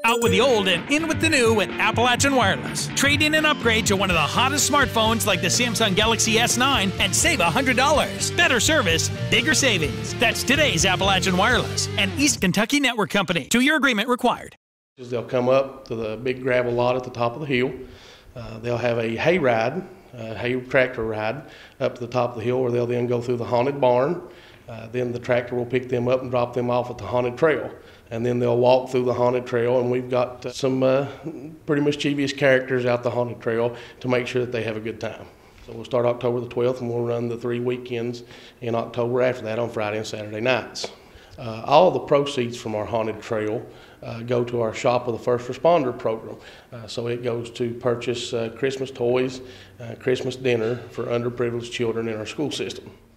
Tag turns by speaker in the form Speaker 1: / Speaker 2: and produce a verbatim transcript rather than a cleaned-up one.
Speaker 1: Out with the old and in with the new at Appalachian Wireless. Trade in and upgrade to one of the hottest smartphones like the Samsung Galaxy S nine and save one hundred dollars. Better service, bigger savings. That's today's Appalachian Wireless, an East Kentucky network company. Two-year agreement required.
Speaker 2: They'll come up to the big gravel lot at the top of the hill. Uh, they'll have a hay ride, a hay tractor ride up to the top of the hill where they'll then go through the haunted barn. Uh, then the tractor will pick them up and drop them off at the haunted trail. And then they'll walk through the haunted trail, and we've got uh, some uh, pretty mischievous characters out the haunted trail to make sure that they have a good time. So we'll start October the twelfth, and we'll run the three weekends in October after that on Friday and Saturday nights. Uh, all the proceeds from our haunted trail uh, go to our Shop with a First Responder program. Uh, so it goes to purchase uh, Christmas toys, uh, Christmas dinner for underprivileged children in our school system.